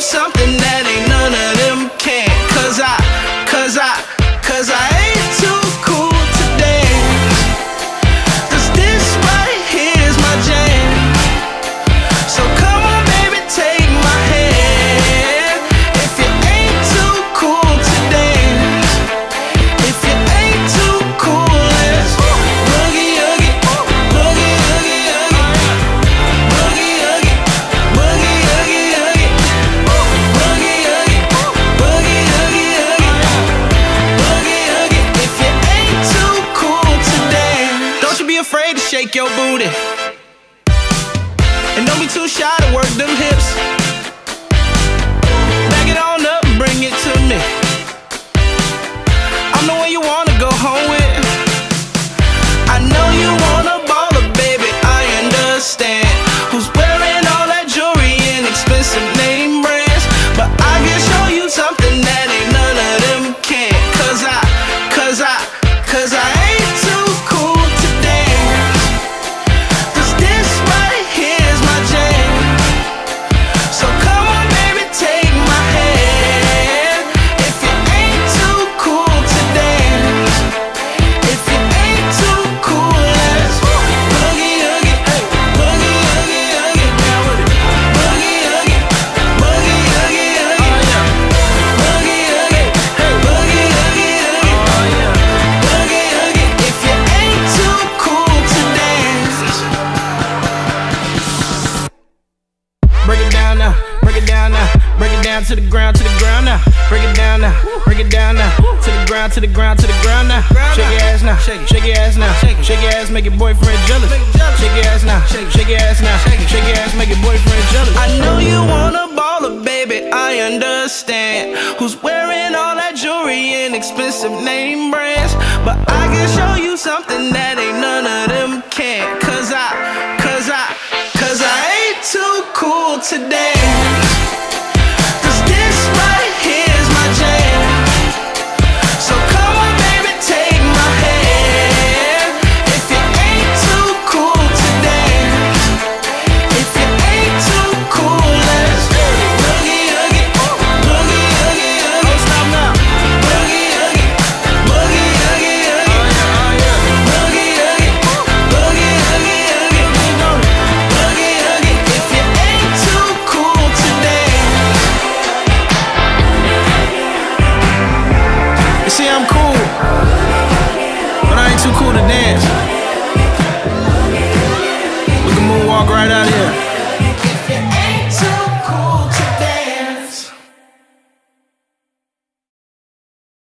something that ain't none of them can. Cause I ain't too cool to dance. Cause this right here is my jam. So come on baby, take my hand. If you ain't too cool to dance, if you ain't too cool, let's boogie oogie, boogie oogie oogie, boogie oogie, boogie oogie oogie, boogie oogie, boogie oogie oogie, boogie oogie. If you ain't too cool to dance, don't you be afraid to shake your booty, and don't be too shy to work them hips. Back it on up and bring it to me. I'm the one you wanna go home with. I know you wanna baller, baby, I understand. Who's wearing all that jewelry and expensive name brands? But I can show you something that ain't none of them can. Cause I ain't too cool to dance. Cause this right here is my jam. So come on baby, take my hand. If you ain't too cool to dance, if you ain't too cool, let's boogie oogie, boogie oogie oogie, down with it. Boogie oogie, boogie oogie oogie, boogie oogie, boogie oogie oogie, boogie oogie. If you ain't too cool to dance, break it down now, break it down now, break it down to the ground now. Break it down now, break it down now, to the ground, to the ground, to the ground now. Shake your ass now, shake your ass now, shake your ass, make your boyfriend jealous. Shake your ass now, shake your ass now, shake your ass, make your boyfriend jealous. I know you wanna baller, baby, I understand. Who's wearing all that jewelry and expensive name brands? But I can show you something that ain't none of them can. Cause I ain't too cool to dance. Cause this right here is my jam. So come on baby, take my hand. If you ain't too cool to dance, if you ain't too cool, let's boogie oogie, boogie oogie oogie. Don't stop now. Boogie oogie, boogie oogie oogie, boogie oogie, boogie oogie oogie, boogie oogie. If you ain't too cool to dance. You see, I'm cool, but I ain't too cool to dance. We can moonwalk right out here.